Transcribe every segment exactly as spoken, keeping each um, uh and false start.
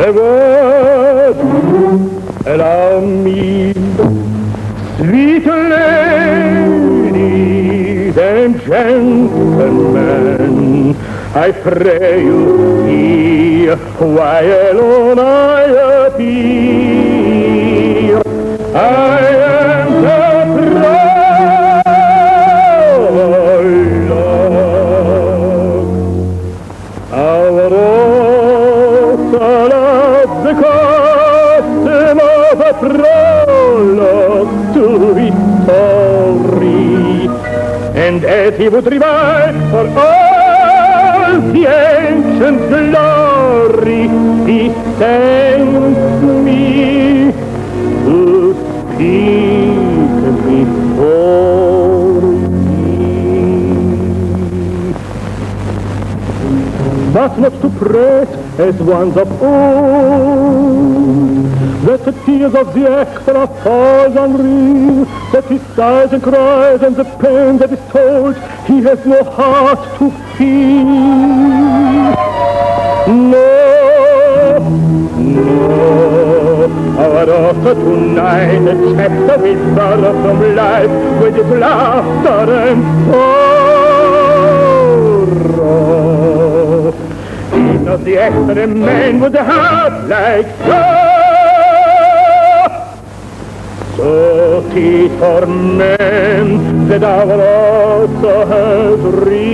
my word, allow me, sweet ladies and gentlemen, I pray you hear why alone I appear. I am the prologue, our author of the custom of a prologue to his story, and as he would revive for all the ancient glory, he sent me to speak before thee. But not to press as ones of old, that the tears of the actor falls unreal, that he sighs and cries and the pain that is told he has no heart to feel. No, no, our author tonight, a chapter will borrow from life with its laughter and sorrow. He's not the actor, a man with a heart like yours. So 'tis for men that our author has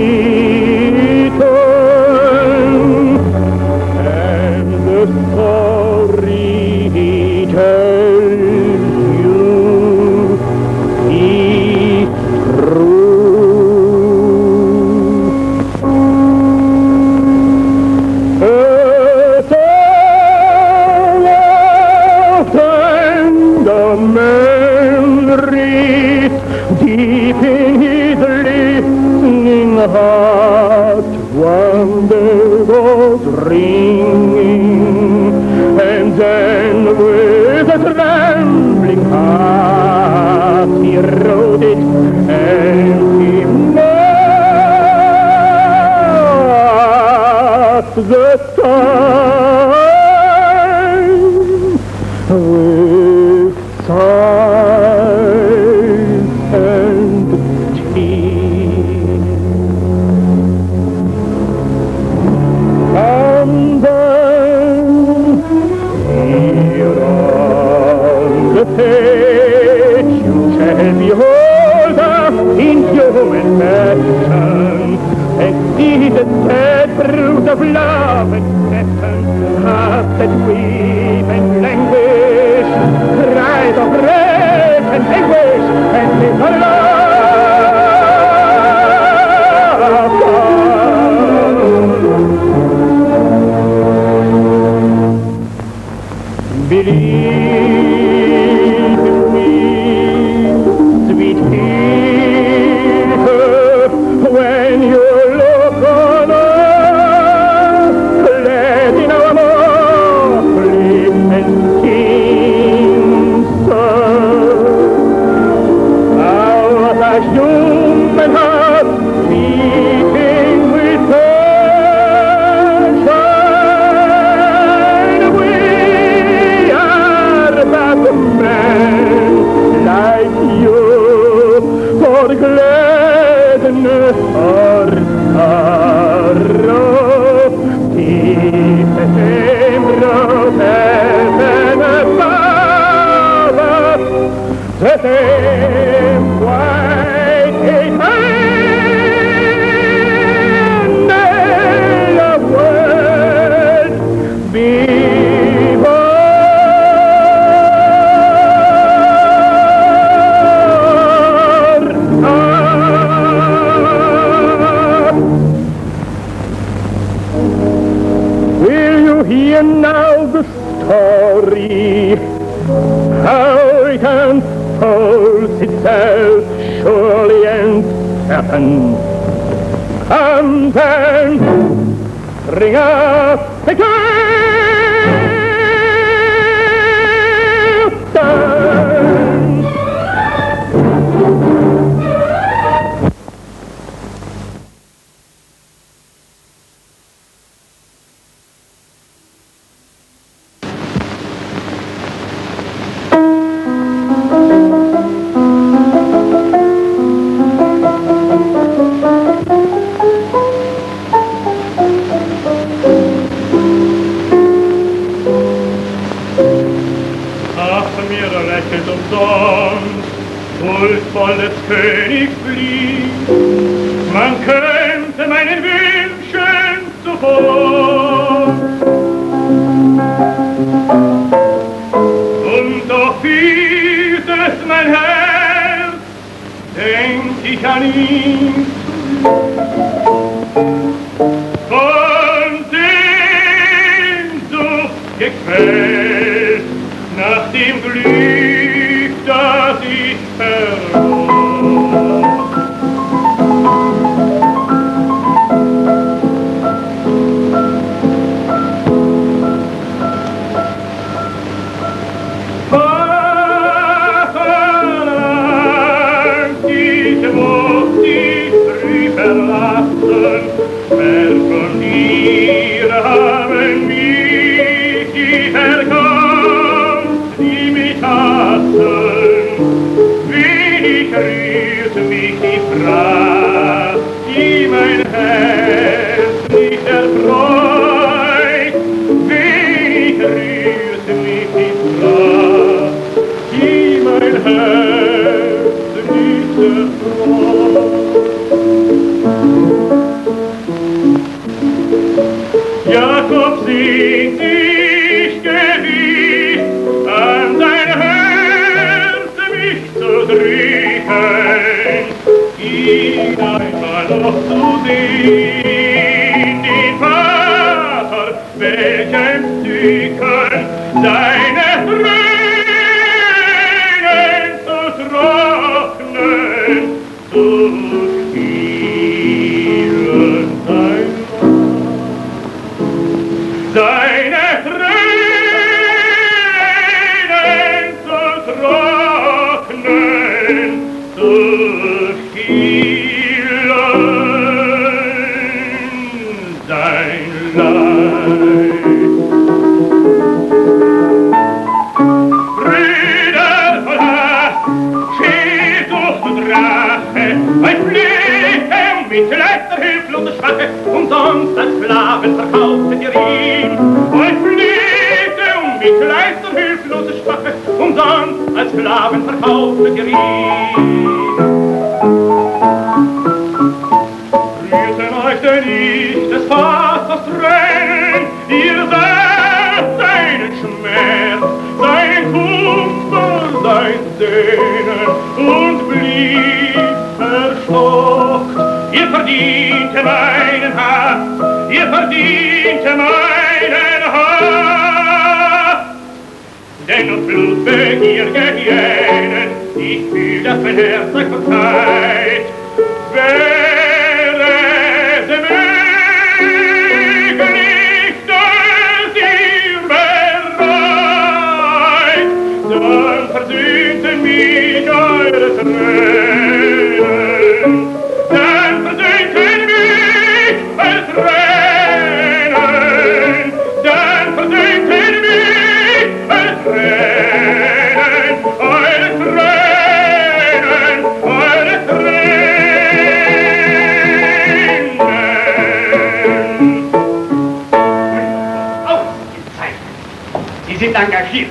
written, and the story he tells you is true. A tale of tender memories deep in his listening heart one day was ringing, and then with a trembling heart he wrote it, and he marked the time with sighs and tears. And then here on the page you shall behold us in human fashion, and see the sad fruit of love and passion, hearts that weep and languish, cries of rage and anguish, and bitter laughter. Believe me, sweet hearer, when you look on us, clad in our motley and keen sun, our human heart beating with passion, we are but men like you, for gladness or sorrow, deep same road heaven above us, the same white eternal of world before us. Will you hear now the story, how it unfolds itself surely and certain? Come then, bring us the curtain. umsonst huldvolles Königslied. Man könnte meinen Wünschen zuvor. Und doch fühlt es mein Herz, denk ich an ihn. Von Sehnsucht gequält nach dem Glück, das ich verlor. Wer von dir haben mich die erkannt, die mich hassen, wenig rührt mich die Pracht, die mein Herz nicht erfreut, wenig rührt mich die Pracht, die mein Herz nicht erfreut. Jakob singt, ich gewiss, an dein Herz mich zu drücken, ihn einmal noch zu sehen, den Vater, welchem Entzücken deine Tränen zu trocknen, zu stillen sein. Deine Tränen zu trocknen, zu stillen dein Leid. Brüder voll Hass, Schildsucht und Rache, ein Flüche um Mitleid der hilflose Schwache, umsonst als Sklaven verkauftet ihr ihn. Ein Flüche um Mitleid der hilflose Schwache, umsonst als Sklaven verkauftet ihr ihn. Rührten euch denn nicht des Vaters Tränen, ihr seht seinen Schmerz, sein Kummer, sein Sehnen und blieb verstockt. Ihr verdiente meinen Hass, ihr verdiente meinen Hass. Denn auf Blutbegier Hyänen, ich fühl, dass mein Herz euch verzeiht. Wäre es möglich, dass ihr bereit, dann versöhnten mich eure Tränen. Dann versöhnten mich eure Tränen. Dann versöhnten mich eure Tränen. Eure Tränen, eure Tränen. Ausgezeichnet. Sie sind engagiert.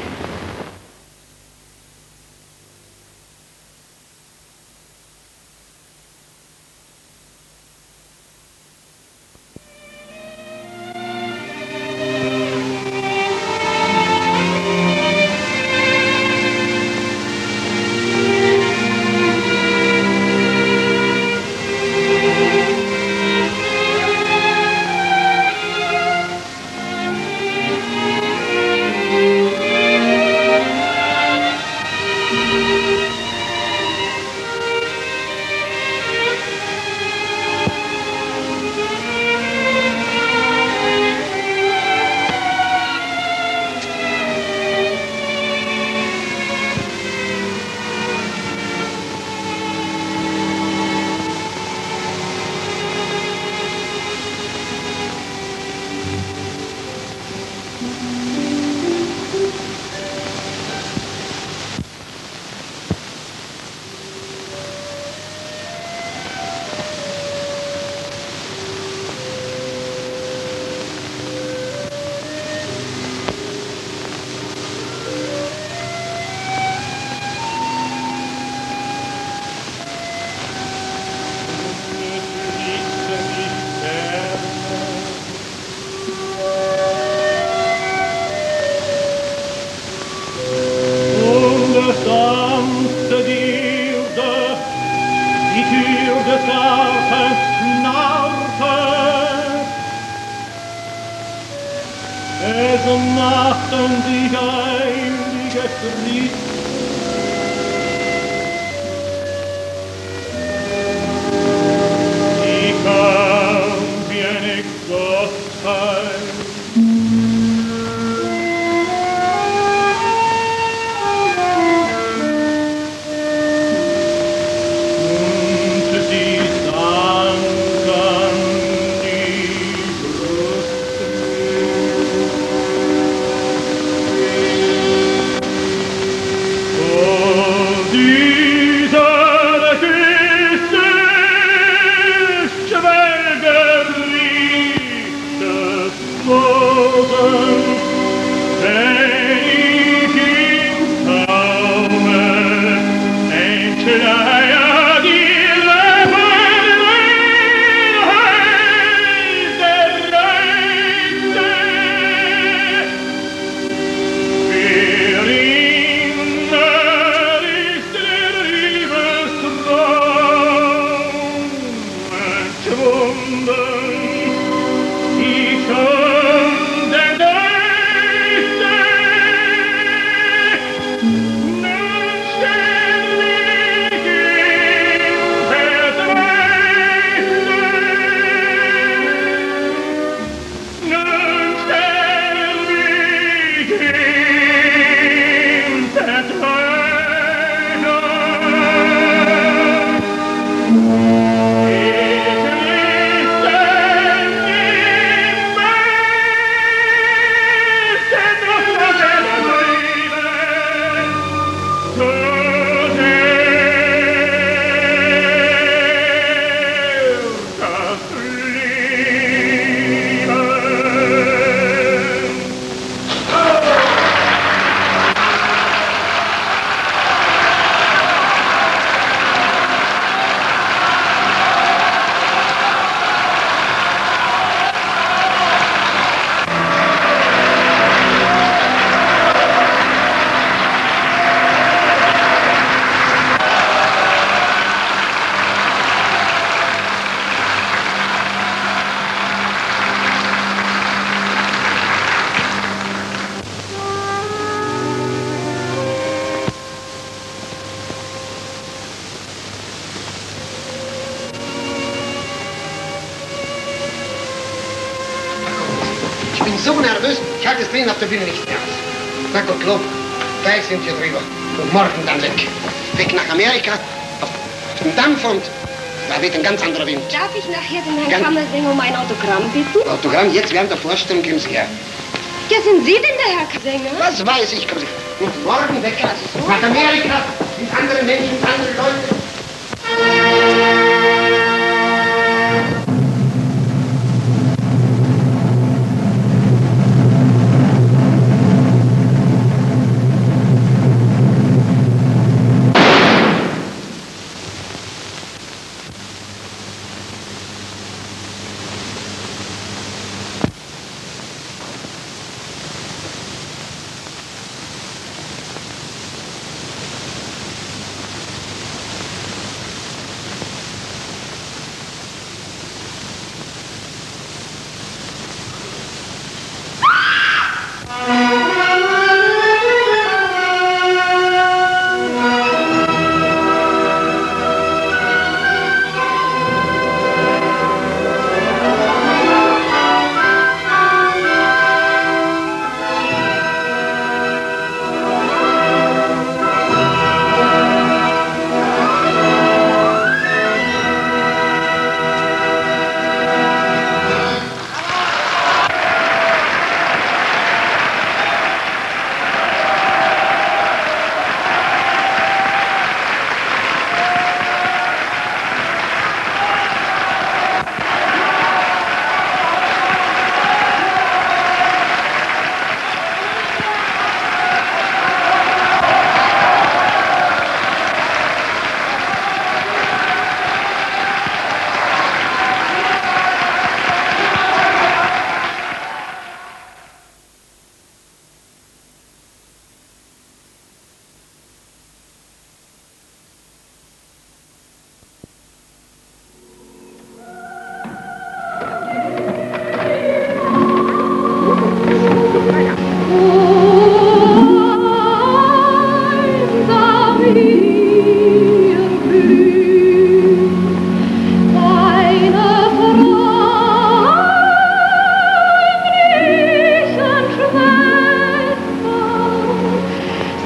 Thank machten sich ein Gestrich. Sie kam wie eine Gottheit. So nervös, ich halte das Drehen auf der Bühne nicht mehr aus. Na gut, Lob, gleich sind wir drüber. Und morgen dann weg. Weg nach Amerika, auf den Dampf und da weht ein ganz anderer Wind. Darf ich nachher den Herrn Kammersänger um ein Autogramm bitten? Autogramm jetzt während der Vorstellung, Grimsger. Ja, sind Sie denn der Herr Sänger? Was weiß ich, kommen Sie. Und morgen weg, also nach Amerika, mit anderen Menschen, mit anderen Leuten.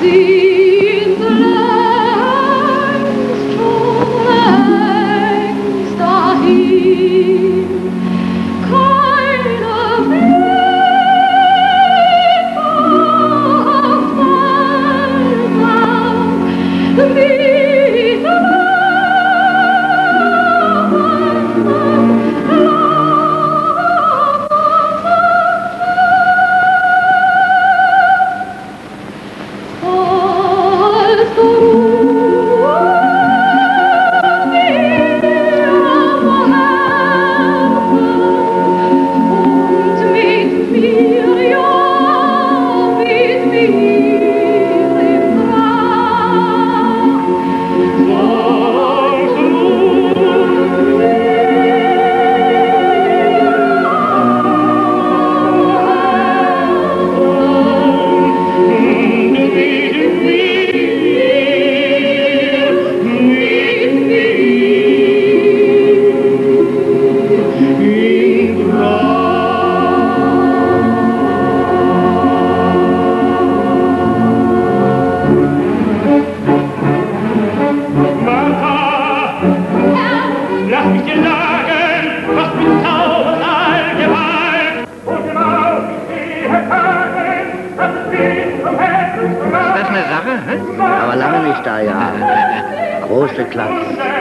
Aber lange nicht da, ja. Große Klasse.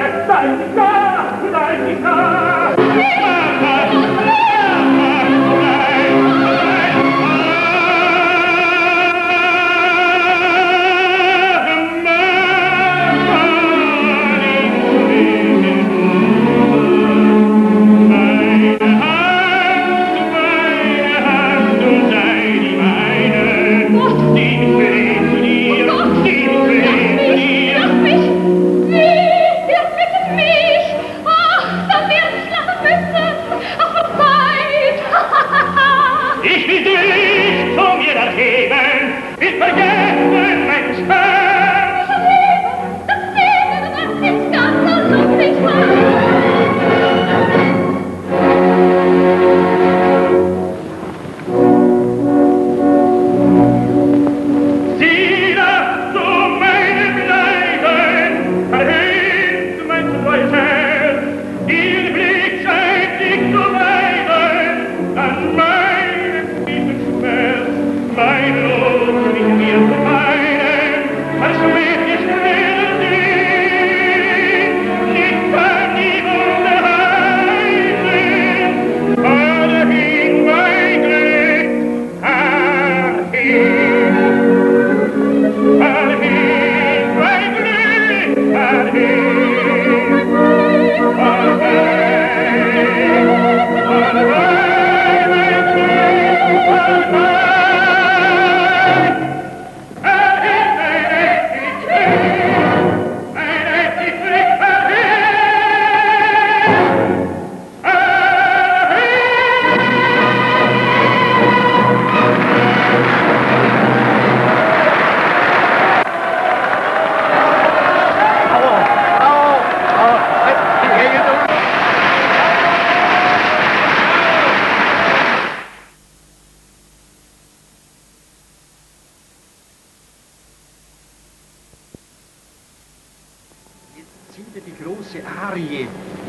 Die große Arie.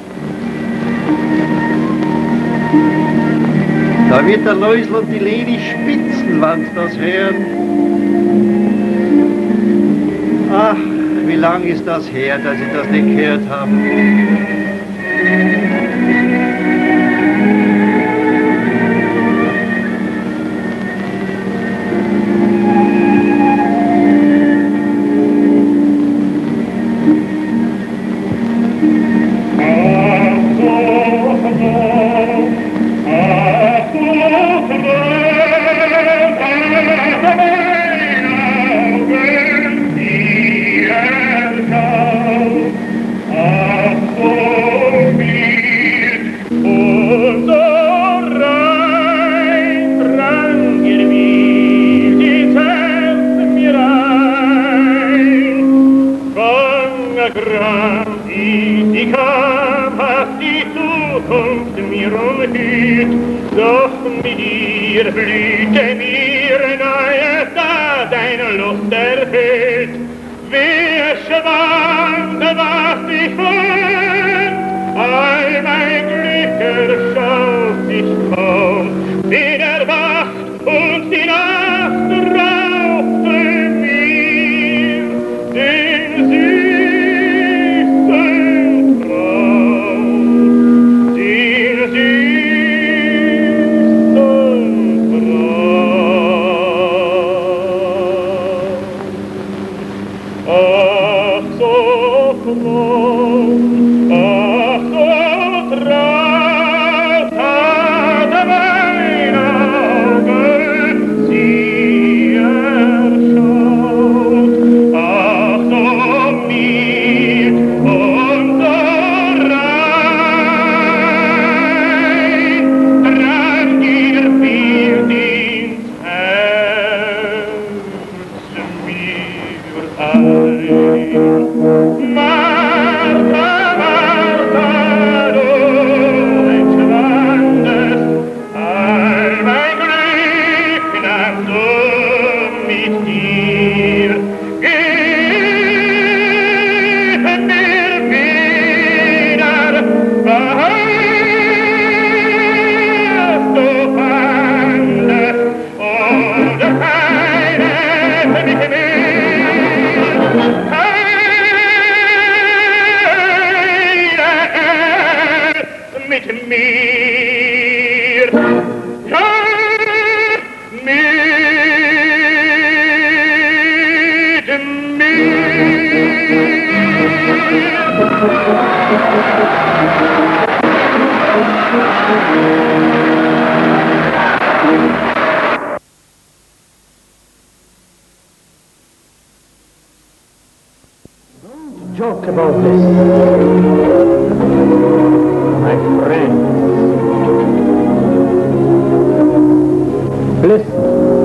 Da wird der Läusel und die Leni spitzen, wenn sie das hören. Ach, wie lang ist das her, dass ich das nicht gehört habe. Doch mit ihr blühte mir neue Tat, eine Luft erhöht. Joke about this, my friend. Listen,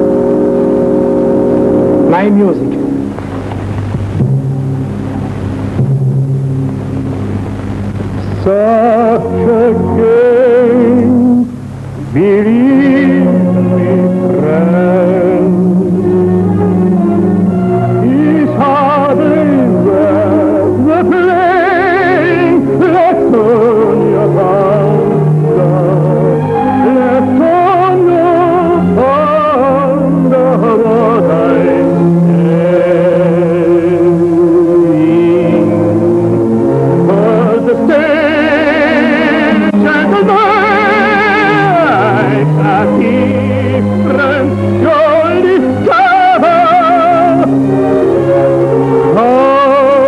my music. Such a game, believe me, friend, is hardly worth the playing. Let's turn your thunder, let's turn your thunder, what I say. But the stage and the night are different, you'll discover how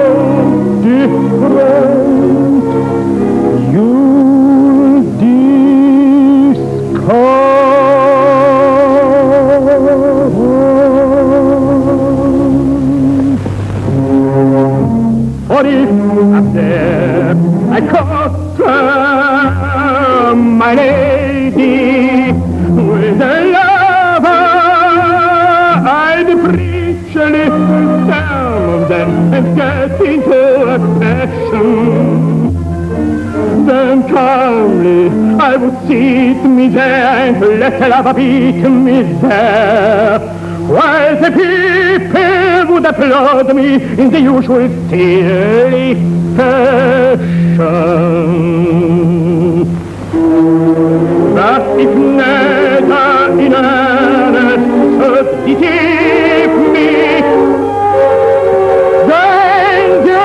different you'll discover. What if up there I caught her, my lady, with a lover? I'd preach a little down them and get into a passion. Then calmly I would sit me there and let the lover beat me there, while the people would applaud me in the usual silly fashion. But if neither in earnest should deceive me, then the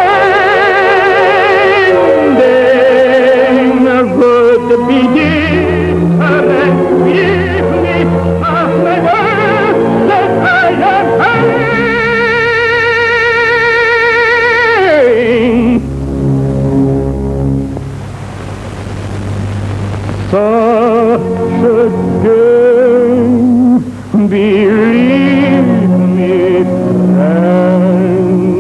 ending would be different. Give me half my word that I am paying. Such a game, believe me, friend,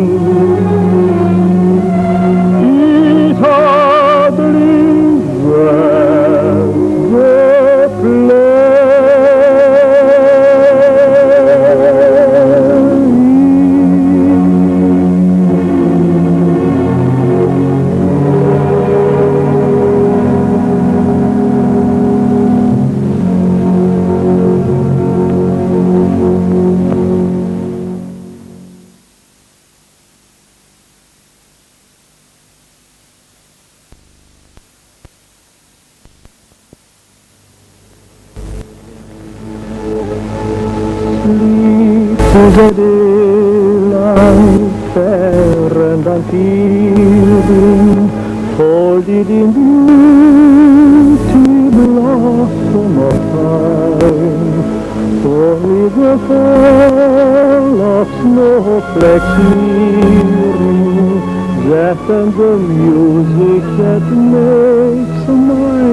is hardly worth the play. Is a daylight fair and unfeeling, folded in beauty, blossom of time, only the fall of snowflakes nearing, That and the music that makes my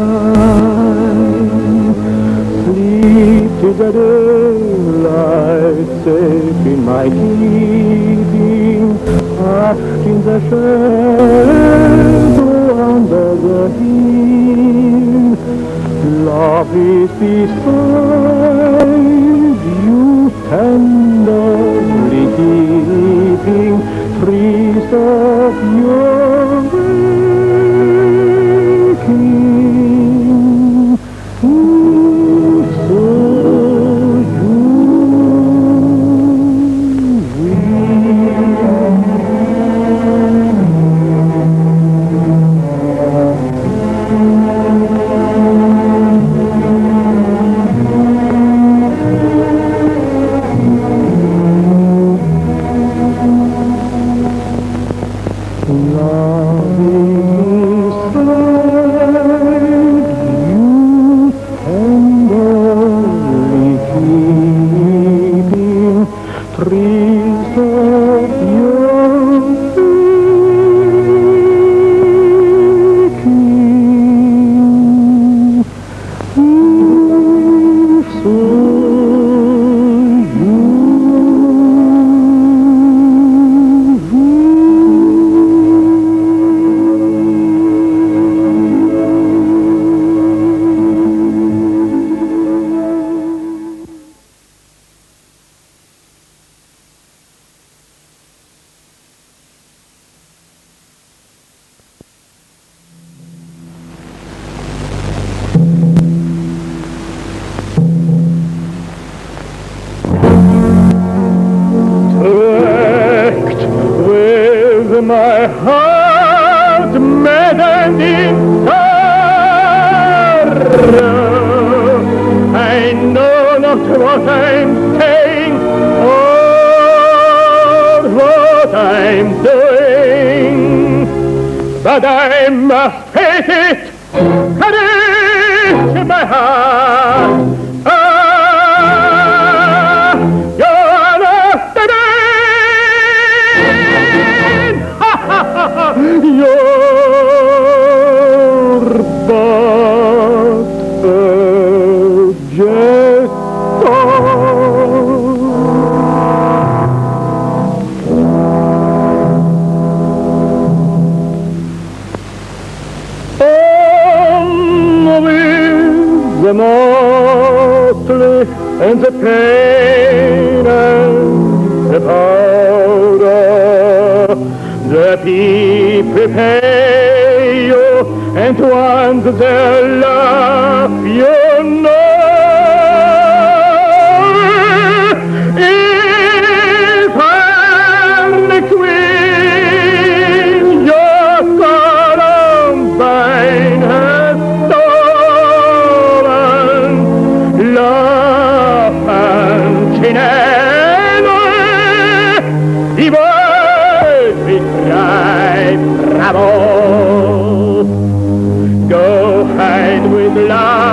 rhyme sleep to the daylight safe in my keeping, hushed in the shadow under the hill. Love is beside you, tenderly keeping trees of your waking. So you my heart maddened in sorrow. I know not what I'm saying or what I'm doing, but I must face it, courage in my heart. Ah, you're not the You're but a jester. On with the motley and the pain and the powder. The people pay you, and once their love you know. If I'm the queen, your Columbine has stolen love and Chinelo. We cry, bravo! Go hide with love.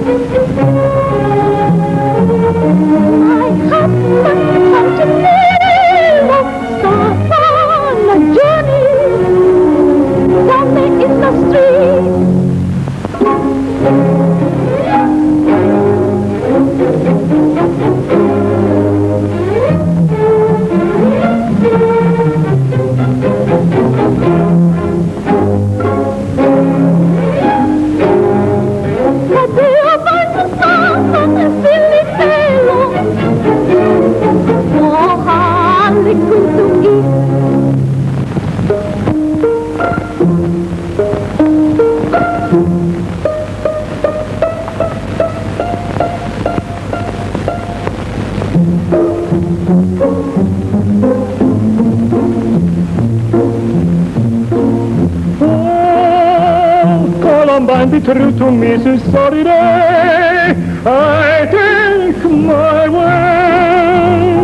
Columbine, be true to me since sorry day. I take my way.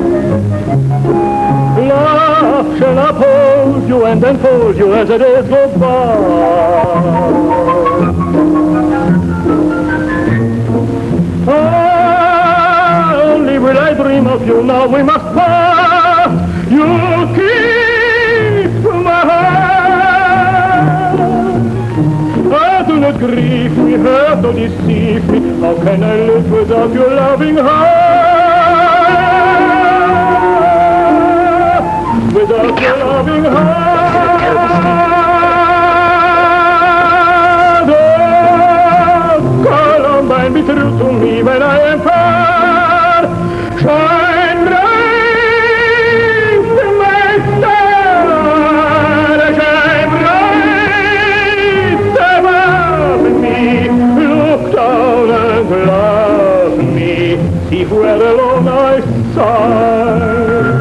Love shall uphold you and enfold you as the days go by. Only will I dream of you now we must part. You keep my heart. Do not grieve me, hurt or deceive me. How can I live without your loving heart? Without your loving heart. Oh, Columbine, be true to me when I am far. Shine bright, my star. Shine bright above me. Look down and love me. See where alone I sigh.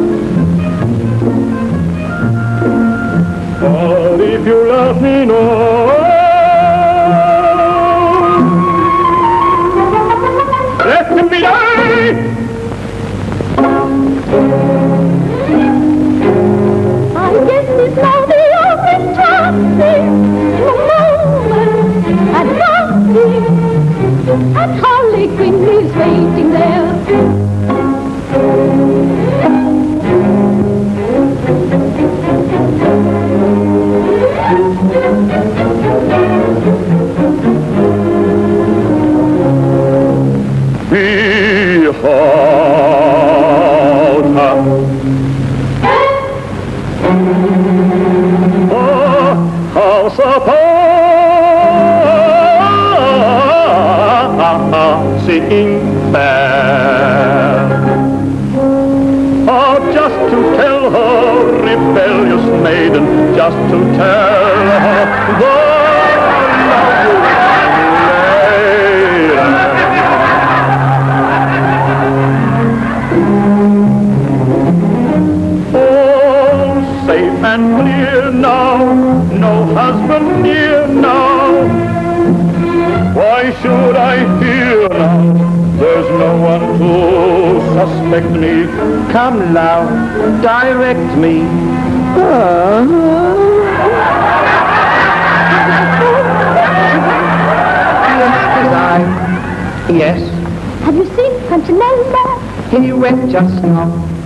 But if you love me, no. Let me die! I guess it's now the only time the moment at nothing, and Harley Quinn is waiting there. Behold her. Oh, how surpassing fair. Oh, just to tell her, rebellious maiden, just to tell her, the love you safe and clear now, no husband near now. Why should I fear now? There's no one to suspect me. Come now, direct me. Uh-huh. Yes. Have you seen Punchinella? He went just now.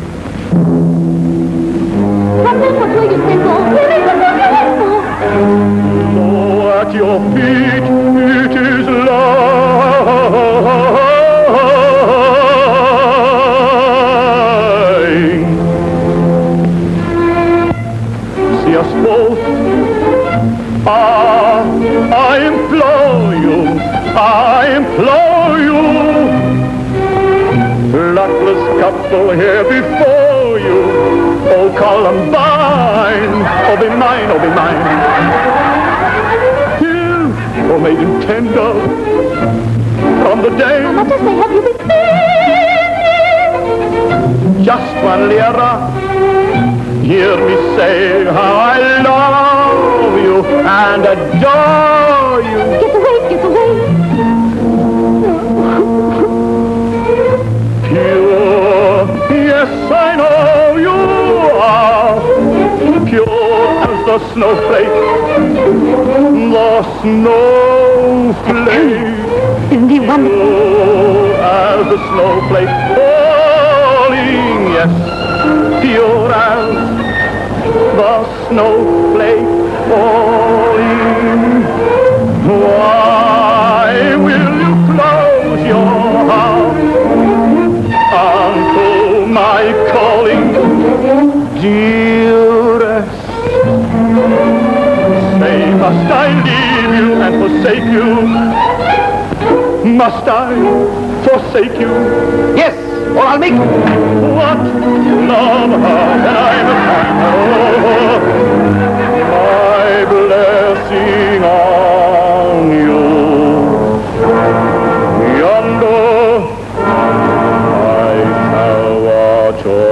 Come in, what will you say for? Really, what will you say for? Oh, at your feet it is lying. See us both. Ah, I implore you, I implore you. Luckless couple here before you. Oh, Columbine, oh, be mine, oh, be mine. Here, oh, maiden tender, from the day. How much as they have you been feeling? Just one lira, hear me say how I love you and adore you. Get away, get away. Pure, yes, I know you are pure as the snowflake, the snowflake. Isn't he wonderful? As the snowflake falling, yes, pure as the snowflake falling. Why will you close your heart unto my calling, dearest? Say, must I leave you and forsake you? Must I forsake you? Yes, or I'll make you. What love have I found? My blessing on you. Yonder I shall watch over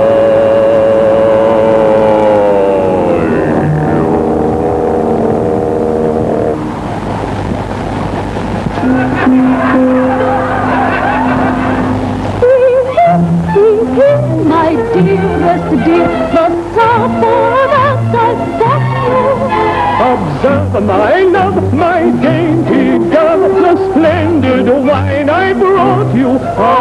My dearest dear, the supper that I brought you. Observe my love, my dainty dove, the splendid wine I brought you.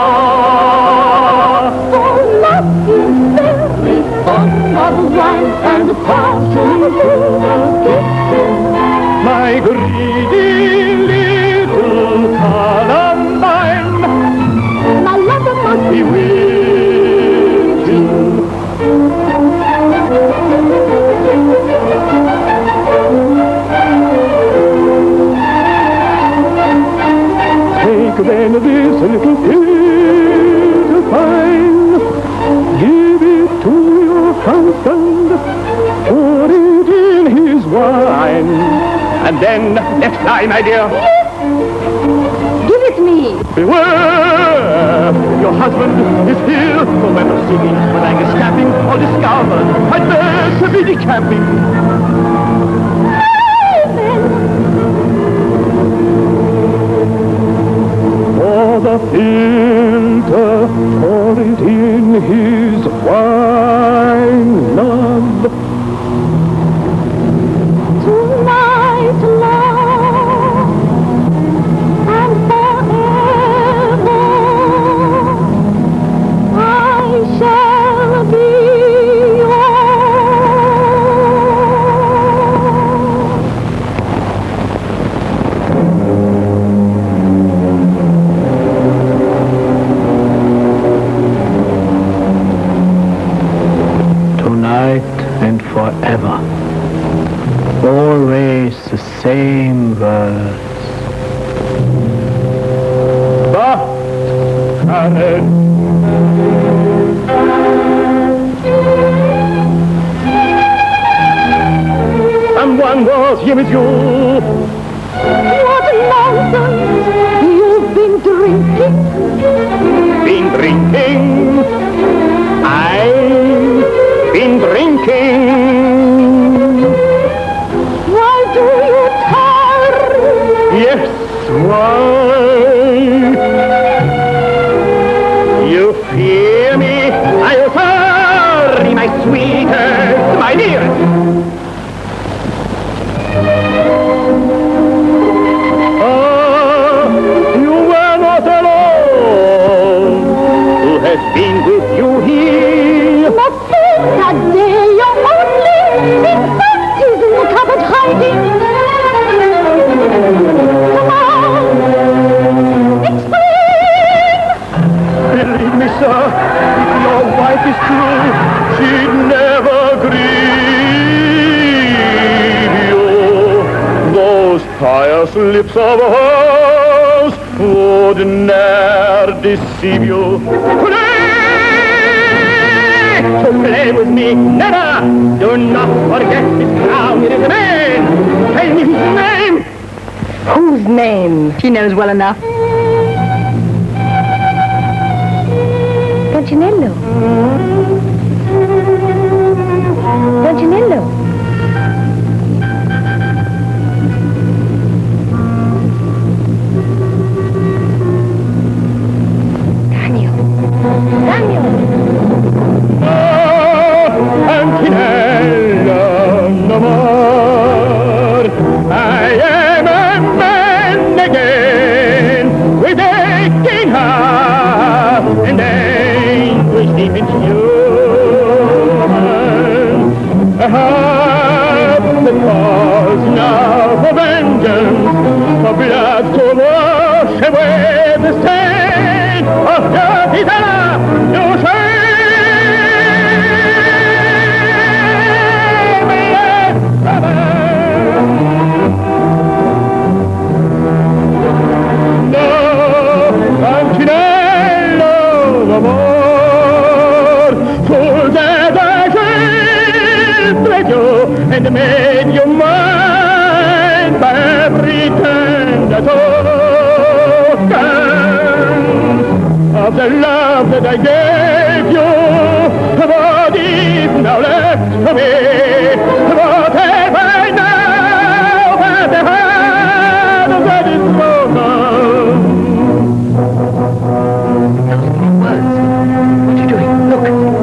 Ah, For love is very fond of wine and passion full kisses. my greedy little Columbine, My lover must be waiting. Take then this little pit of mine, give it to your husband, pour it in his wine, and then let's fly, my dear. give it me. Beware, your husband is here. For when of singing, when I is snapping, or discovered, I'd best be decamping. For the filter, pour it in his wine, love. Tonight, love, and forever, I shall be Tonight and forever. Always the same words. But, Karen, someone was here with you. What nonsense! You've been drinking. Been drinking. I've been drinking. Why do you tarry? Yes, why? You fear me? I'm sorry, my sweetest, my dearest. Ah, you were not alone. Who has been with you here? Not this, that day you're only in panties in the cupboard hiding. Come on, explain. Believe me, sir, if your wife is true, she'd never grieve you. Those pious lips of hers would ne'er deceive you. Play! To play with me, never! Do not forget his crown, it is a man! Tell me his name! Whose name? She knows well enough. Punchinello. Punchinello. Daniel. Daniel. Punchinello, no more. I am a man again. even human. Perhaps the cause now for vengeance, for blood to wash away the stain of dirty terror, no shameless brother. No, Ancinello d'amor, sul and made you mine by every tender token of the love that I gave you. What is now left to me? What have I now but the heart that is broken? Those three words. What are you doing? Look.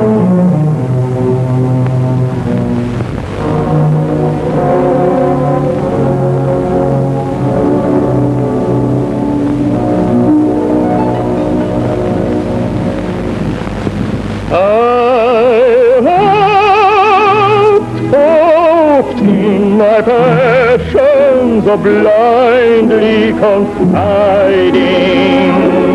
My passions are blindly confiding,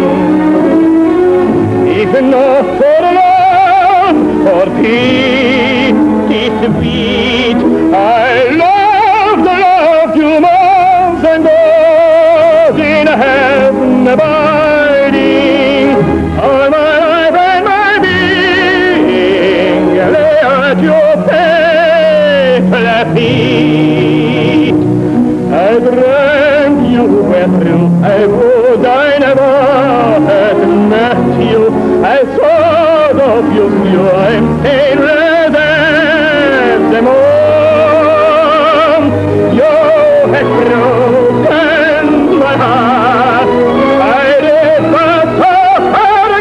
even not for love or pity to beat. I love the love you most and goes in heaven abiding. All my life and my being lay at your faithful feet. I dreamt you were true, I would I never had met you. I thought of you, you I'm painless as the moon. You had broken my heart, I did not suffer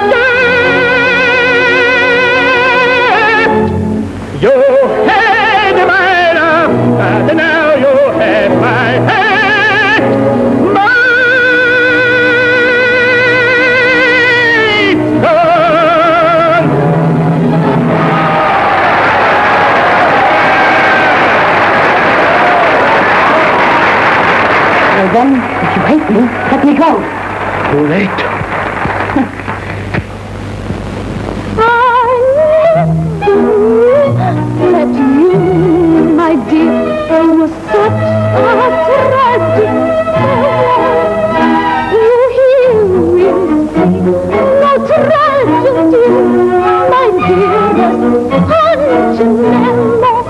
again. You had my love, and now you have my hand. My son. Well then, if you hate me, let me go. Too late. That you, my dear, was such a tragic affair. You hear me say, no tragedy, my dearest Ancinello.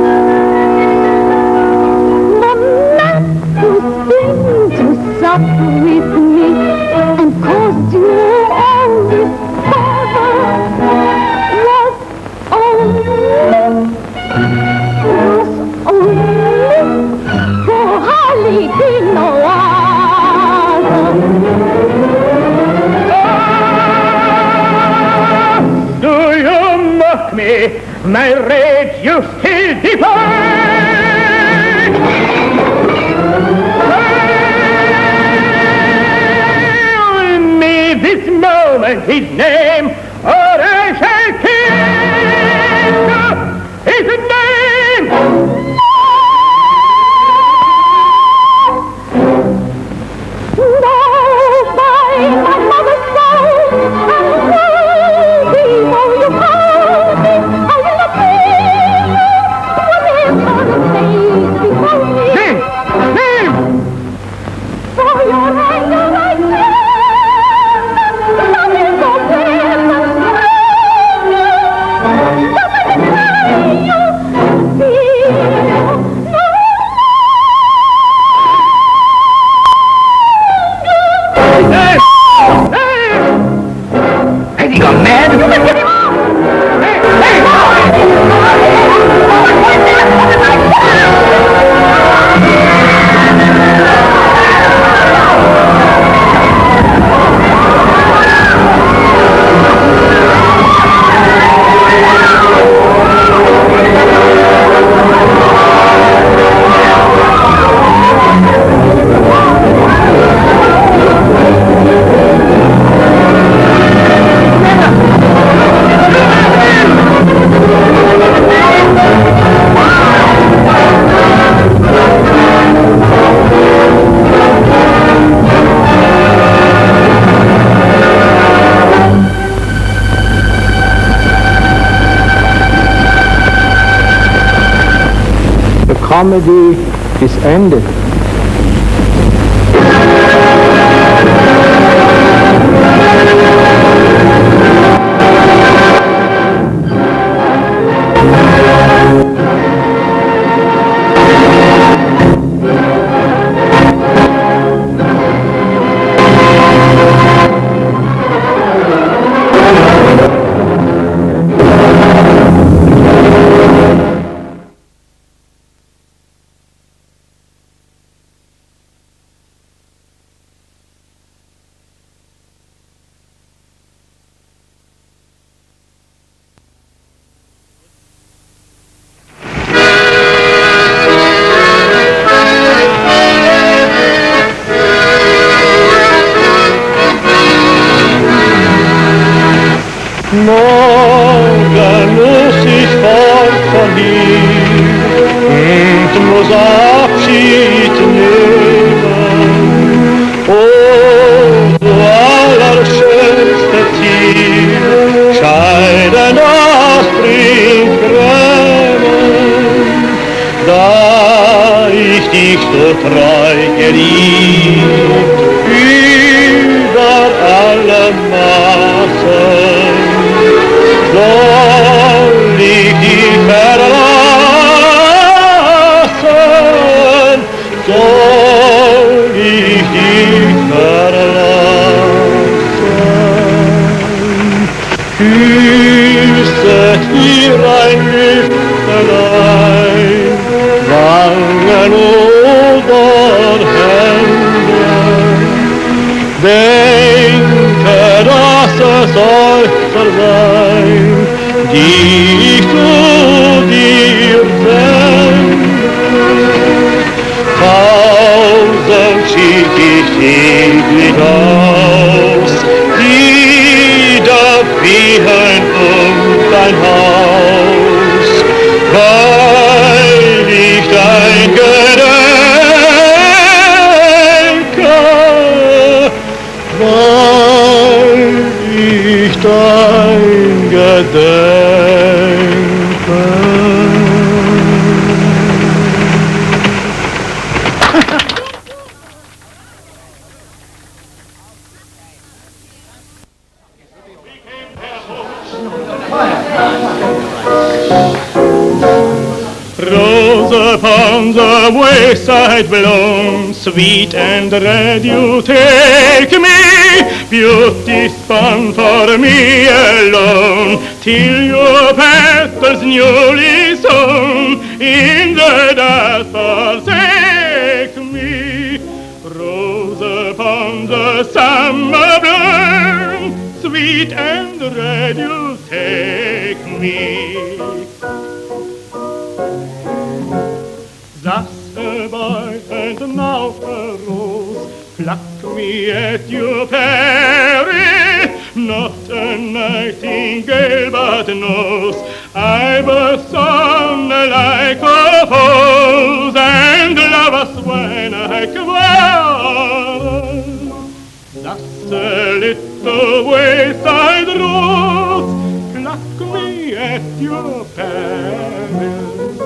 The man who seemed to suffer with me and caused you all this bother was only, was only for hardly no other. Do you mock me? My rage you still defy? Tell me this moment his name, or I shall kill his name. No, by my mother's side, and before you hold me, I will appeal whenever the face before me. Name! Name! For your anger I care, love is so precious, Comedy is ended. Morgen muss ich fort von dir und muss Abschied nehmen. Oh, du allerschönste Tier, scheide nach Brinkgrämen, da ich dich so treu geliebt, über alle Maßen. Soll ich dich verlassen, soll ich dich verlassen, küsset ihr ein Lüftelein, Wangen oder Hände, denke, dass es euch sein, die ich zu dir sende. Tausend schick ich täglich aus, die da fliehen um dein Haus, weil ich dein gedenke, weil ich dein Gedenke. Rose upon the wayside bloom, sweet and red you take me, beauty spun for me alone, till your petals newly sown in the dust forsake me. Rose upon the summer bloom, sweet and red you take me. Thus a boy and now a rose, pluck me at your peril, not a nightingale but knows I've a song like a rose, and love us when I quarrel. Thus a little wayside rose, pluck me at your peril.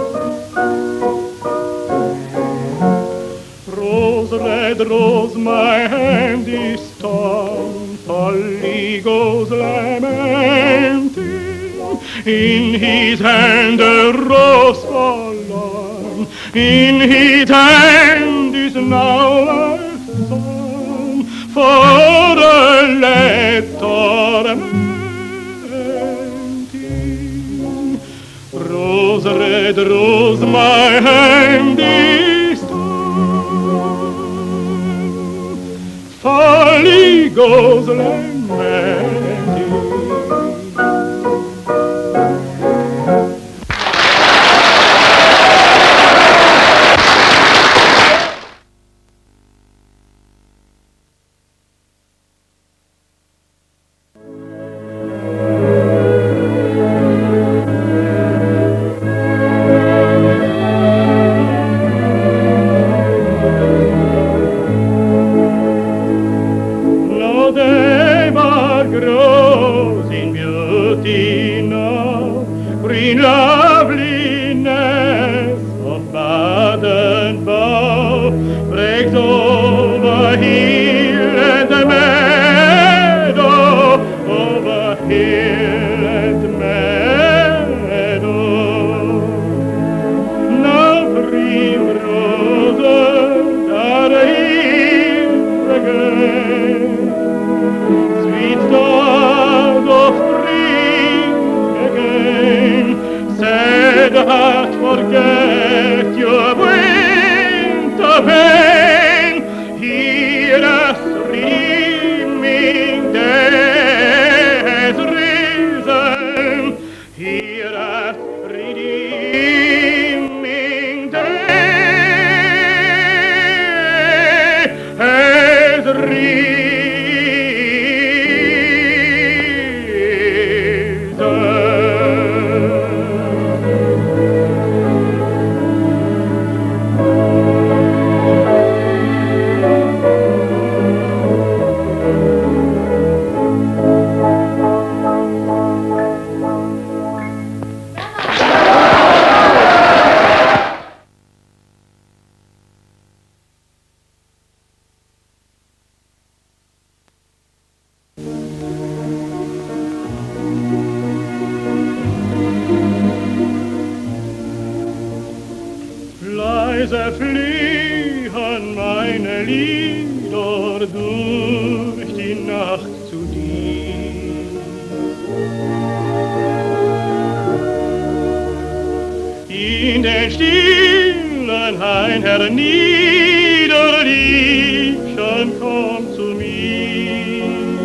Rose, red rose, my hand is torn, Polly goes lamenting, in his hand a rose forlorn, in his hand is now a song for a lad tormenting. Rose, red rose, my hand is Folly goes lamenting. In loveliness of leise fliehen meine Lieder durch die Nacht zu dir. In den stillen Hain hernieder, Liebchen, komm zu mir.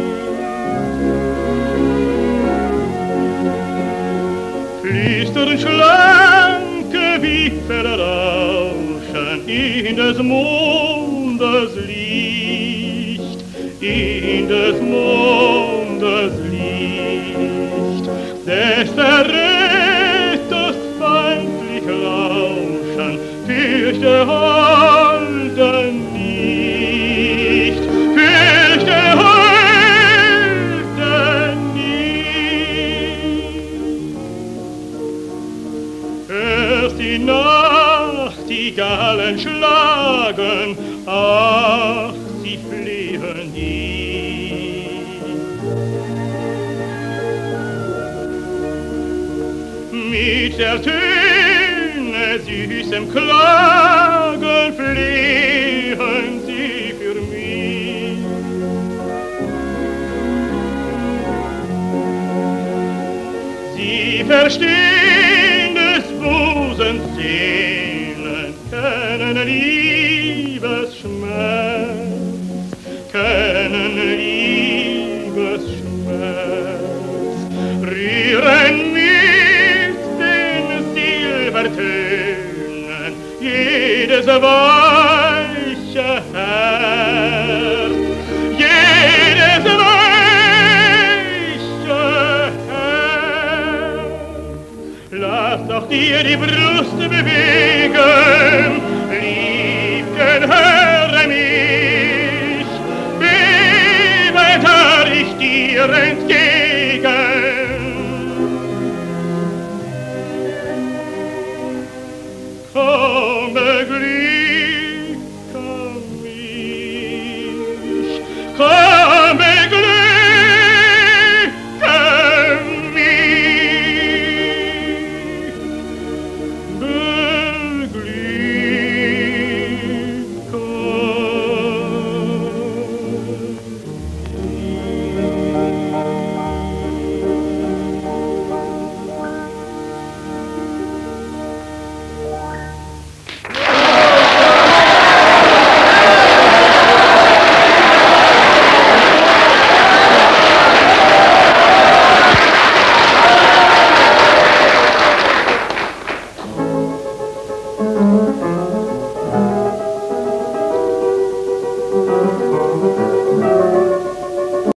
Flüstern schlanke Wipfel rauschen in des Mondes Licht, in des Mondes Licht, des Erretters feindlich Rauschen fürchte Holde nicht, fürchte Holde nicht. Hörst die Nachtigallen schlagen, ach, sie fliehen nie. Mit der Töne süßem Klagen fliehen sie für mich. Sie verstehen des Busens Sehnen, kennen Liebesschmerz, kennen Liebesschmerz, rühren mit den Silbertönen jedes weiche Herz, jedes weiche Herz. Lass doch dir die Brust bewegen,